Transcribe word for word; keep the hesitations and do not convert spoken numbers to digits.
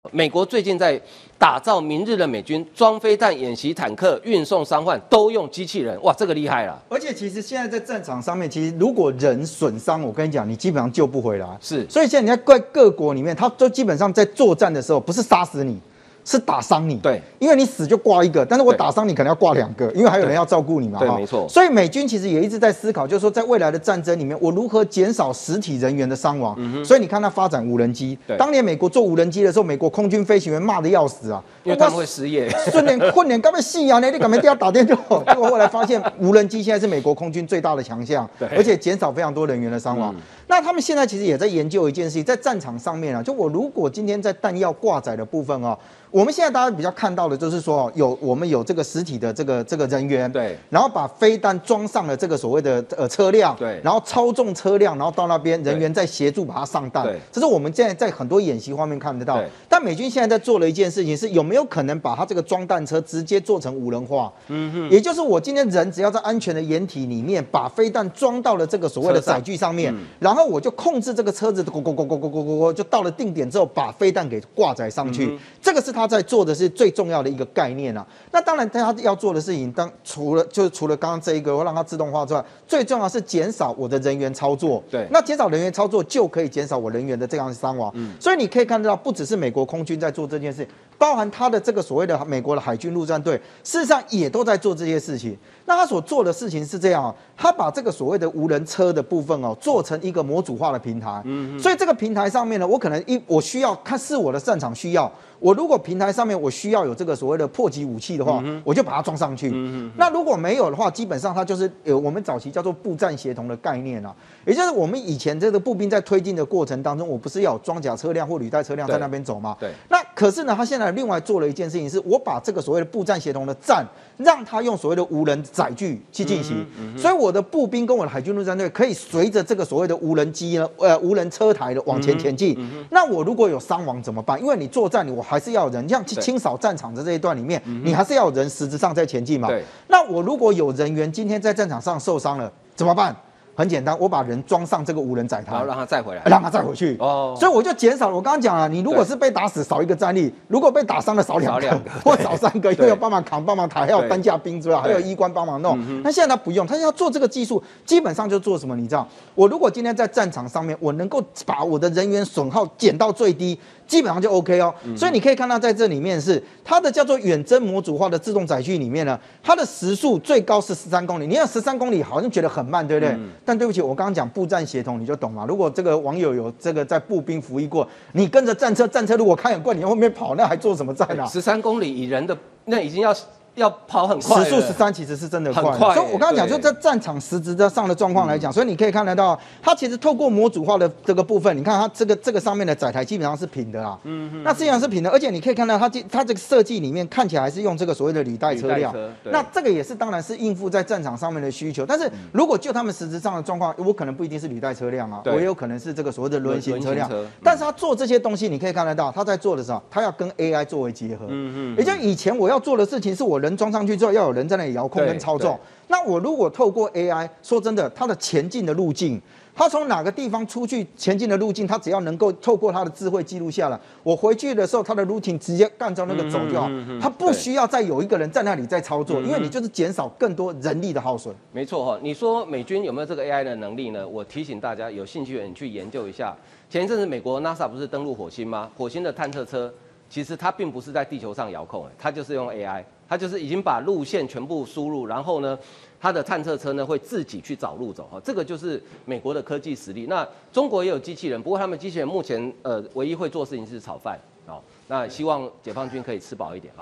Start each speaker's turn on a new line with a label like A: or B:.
A: 美国最近在打造明日的美军，装飞弹、演习坦克、运送伤患都用机器人，哇，这个厉害了。
B: 而且其实现在在战场上面，其实如果人损伤，我跟你讲，你基本上救不回来。
A: 是，
B: 所以现在你在各各国里面，他都基本上在作战的时候，不是杀死你。是打伤你，
A: 对，
B: 因为你死就挂一个，但是我打伤你可能要挂两个，因为还有人要照顾你嘛，
A: 对，没错。
B: 所以美军其实也一直在思考，就是说在未来的战争里面，我如何减少实体人员的伤亡。嗯、所以你看他发展无人机，当年美国做无人机的时候，美国空军飞行员骂得要死啊，
A: 因为他们会失业，
B: 训练混练干嘛戏啊？你干嘛都要打电话？结果后来发现无人机现在是美国空军最大的强项，而且减少非常多人员的伤亡。嗯、那他们现在其实也在研究一件事情，在战场上面啊，就我如果今天在弹药挂载的部分啊。我们现在大家比较看到的就是说，有我们有这个实体的这个这个人员，
A: 对，
B: 然后把飞弹装上了这个所谓的呃车辆，
A: 对，
B: 然后操纵车辆，然后到那边人员再协助把它上弹，
A: 对，
B: 这是我们现在在很多演习画面看得到。但美军现在在做了一件事情，是有没有可能把它这个装弹车直接做成无人化？嗯哼，也就是我今天人只要在安全的掩体里面，把飞弹装到了这个所谓的载具上面，嗯、然后我就控制这个车子，咕咕咕咕咕咕咕，就到了定点之后，把飞弹给挂载上去。嗯、这个是他在做的是。最重要的一个概念啊，那当然他要做的事情，当除了就是除了刚刚这一个我让它自动化之外，最重要是减少我的人员操作。
A: 对，
B: 那减少人员操作就可以减少我人员的这样的伤亡。嗯，所以你可以看得到，不只是美国空军在做这件事，包含他的这个所谓的美国的海军陆战队，事实上也都在做这些事情。那他所做的事情是这样，他把这个所谓的无人车的部分哦，做成一个模组化的平台。嗯，所以这个平台上面呢，我可能一我需要看是我的战场需要。我如果平台上面我需要有这个所谓的迫击武器的话，嗯、我就把它装上去。嗯、那如果没有的话，基本上它就是呃我们早期叫做步战协同的概念啊，也就是我们以前这个步兵在推进的过程当中，我不是要有装甲车辆或履带车辆在那边走吗？
A: 对。
B: 那可是呢，他现在另外做了一件事情，是我把这个所谓的步战协同的战，让他用所谓的无人载具去进行，嗯嗯、所以我的步兵跟我的海军陆战队可以随着这个所谓的无人机呢，呃无人车台的往前前进。嗯嗯、那我如果有伤亡怎么办？因为你作战，你我还是要有人，像去清扫战场的这一段里面，嗯、你还是要有人实质上在前进嘛。
A: 对。
B: 那我如果有人员今天在战场上受伤了，怎么办？很简单，我把人装上这个无人载台，
A: 然后让他载回来，
B: 让他载回去。哦，所以我就减少了。我刚刚讲了，你如果是被打死，少一个战力；如果被打伤了，少两个，或少三个，因为有帮忙扛、帮忙抬，还有担架兵之外，还有医官帮忙弄。那现在他不用，他要做这个技术，基本上就做什么？你知道，我如果今天在战场上面，我能够把我的人员损耗减到最低。基本上就 OK 哦，嗯、所以你可以看到在这里面是它的叫做远征模组化的自动载具里面呢，它的时速最高是十三公里。你看十三公里好像觉得很慢，对不对？嗯、但对不起，我刚刚讲步战协同，你就懂嘛。如果这个网友有这个在步兵服役过，你跟着战车，战车如果开很快，你后面跑，那还做什么战啊？
A: 十三公里以人的那已经要。要跑很快，
B: 时速十三其实是真的快，
A: 很快。
B: 所以我刚刚讲，就在战场实质的上的状况来讲，所以你可以看得到，它其实透过模组化的这个部分，你看它这个这个上面的载台基本上是平的啦，嗯嗯，那实际上是平的，而且你可以看到它这它这个设计里面看起来还是用这个所谓的履带车辆，那这个也是当然是应付在战场上面的需求，但是如果就他们实质上的状况，我可能不一定是履带车辆啊，我也有可能是这个所谓的轮型车辆，但是他做这些东西，你可以看得到他在做的时候，他要跟 A I 作为结合，嗯嗯，也就以前我要做的事情是我人装上去之后要有人在那里遥控跟操纵，那我如果透过 A I， 说真的，它的前进的路径，它从哪个地方出去前进的路径，它只要能够透过它的智慧记录下来，我回去的时候，它的 routine 直接按照那个走就好，它不需要再有一个人在那里在操作，因为你就是减少更多人力的耗损。
A: 没错哈，你说美军有没有这个 A I 的能力呢？我提醒大家，有兴趣的人去研究一下。前一阵子美国 NASA 不是登陆火星吗？火星的探测车其实它并不是在地球上遥控，它就是用 A I。它就是已经把路线全部输入，然后呢，它的探测车呢会自己去找路走哈，这个就是美国的科技实力。那中国也有机器人，不过他们机器人目前呃唯一会做事情是炒饭哦。那希望解放军可以吃饱一点啊。